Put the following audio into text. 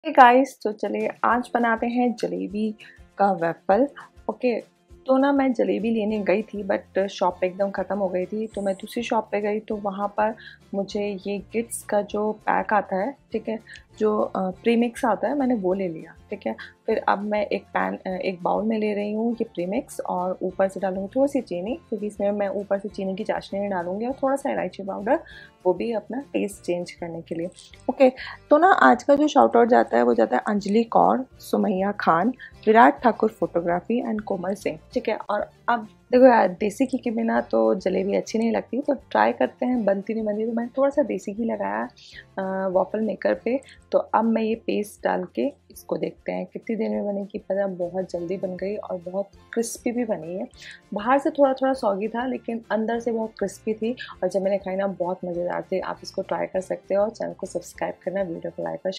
Hey guys, तो चलिए आज बनाते हैं जलेबी का वेफल। ओके, तो ना मैं जलेबी लेने गई थी बट शॉप पे एकदम ख़त्म हो गई थी। तो मैं दूसरी शॉप पे गई तो वहाँ पर मुझे ये गिट्स का जो पैक आता है, ठीक है, जो प्रीमिक्स आता है, मैंने वो ले लिया। ठीक है, फिर अब मैं एक बाउल में ले रही हूँ ये प्रीमिक्स और ऊपर से डालूँगी थोड़ी सी चीनी, क्योंकि इसमें मैं ऊपर से चीनी की चाशनी नहीं डालूँगी, और थोड़ा सा इलायची पाउडर, वो भी अपना टेस्ट चेंज करने के लिए। ओके, तो ना आज का जो शाउट आउट जाता है वो जाता है अंजलि कौर, सुमैया खान, विराट ठाकुर फोटोग्राफी एंड कोमल सिंह। ठीक है, और अब देखो यार, देसी घी के बिना तो जलेबी अच्छी नहीं लगती, तो ट्राई करते हैं, बनती नहीं बनती। तो मैंने थोड़ा सा देसी घी लगाया वॉफल मेकर पे। तो अब मैं ये पेस्ट डाल के इसको देखते हैं कितनी देर में बनेगी। पता, बहुत जल्दी बन गई और बहुत क्रिस्पी भी बनी है। बाहर से थोड़ा थोड़ा सॉगी था लेकिन अंदर से बहुत क्रिस्पी थी, और जब मैंने खाई ना बहुत मज़ेदार थी। आप इसको ट्राई कर सकते हो और चैनल को सब्सक्राइब करना, वीडियो को लाइक और